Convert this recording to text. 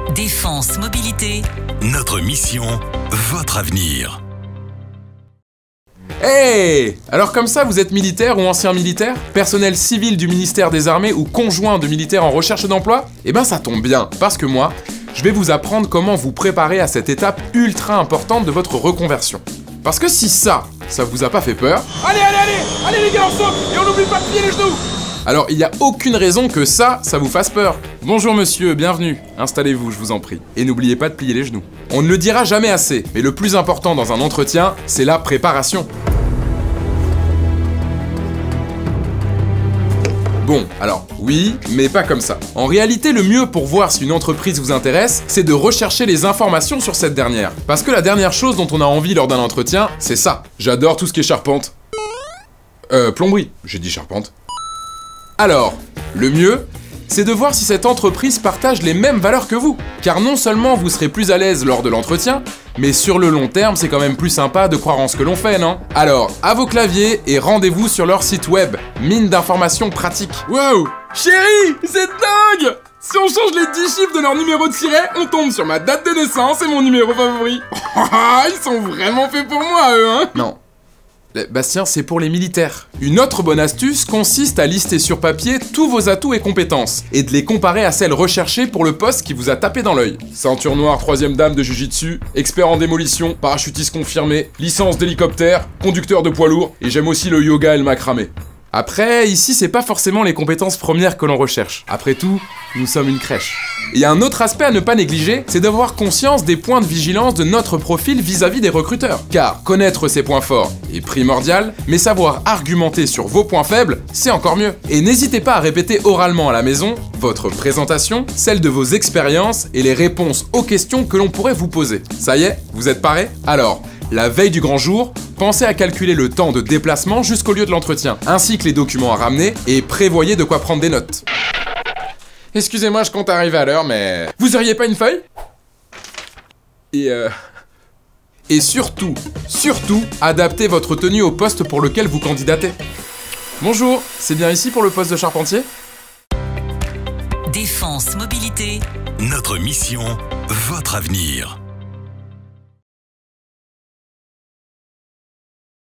Défense Mobilité. Notre mission, votre avenir. Hey! Alors comme ça, vous êtes militaire ou ancien militaire? Personnel civil du ministère des Armées ou conjoint de militaires en recherche d'emploi? Eh ben ça tombe bien, parce que moi, je vais vous apprendre comment vous préparer à cette étape ultra importante de votre reconversion. Parce que si ça vous a pas fait peur... Allez les gars, on saute et on n'oublie pas de plier les genoux! Alors il n'y a aucune raison que ça vous fasse peur. Bonjour monsieur, bienvenue. Installez-vous, je vous en prie. Et n'oubliez pas de plier les genoux. On ne le dira jamais assez, mais le plus important dans un entretien, c'est la préparation. Bon, alors, oui, mais pas comme ça. En réalité, le mieux pour voir si une entreprise vous intéresse, c'est de rechercher les informations sur cette dernière. Parce que la dernière chose dont on a envie lors d'un entretien, c'est ça. J'adore tout ce qui est charpente. Plomberie. J'ai dit charpente. Alors, le mieux, c'est de voir si cette entreprise partage les mêmes valeurs que vous. Car non seulement vous serez plus à l'aise lors de l'entretien, mais sur le long terme, c'est quand même plus sympa de croire en ce que l'on fait, non? Alors, à vos claviers et rendez-vous sur leur site web, mine d'informations pratiques. Wow! Chérie, c'est dingue! Si on change les 10 chiffres de leur numéro de siret, on tombe sur ma date de naissance et mon numéro favori. Ils sont vraiment faits pour moi, eux, hein? Non. Bastien, c'est pour les militaires. Une autre bonne astuce consiste à lister sur papier tous vos atouts et compétences, et de les comparer à celles recherchées pour le poste qui vous a tapé dans l'œil. Ceinture noire 3ème dame de Jiu-Jitsu, expert en démolition, parachutiste confirmé, licence d'hélicoptère, conducteur de poids lourd, et j'aime aussi le yoga et le macramé. Après, ici, c'est pas forcément les compétences premières que l'on recherche. Après tout, nous sommes une crèche. Il y a un autre aspect à ne pas négliger, c'est d'avoir conscience des points de vigilance de notre profil vis-à-vis des recruteurs. Car connaître ses points forts est primordial, mais savoir argumenter sur vos points faibles, c'est encore mieux. Et n'hésitez pas à répéter oralement à la maison votre présentation, celle de vos expériences et les réponses aux questions que l'on pourrait vous poser. Ça y est, vous êtes parés? Alors, la veille du grand jour, pensez à calculer le temps de déplacement jusqu'au lieu de l'entretien, ainsi que les documents à ramener, et prévoyez de quoi prendre des notes. Excusez-moi, je compte arriver à l'heure, mais... Vous auriez pas une feuille? Et surtout, adaptez votre tenue au poste pour lequel vous candidatez. Bonjour, c'est bien ici pour le poste de charpentier? Défense Mobilité. Notre mission, votre avenir.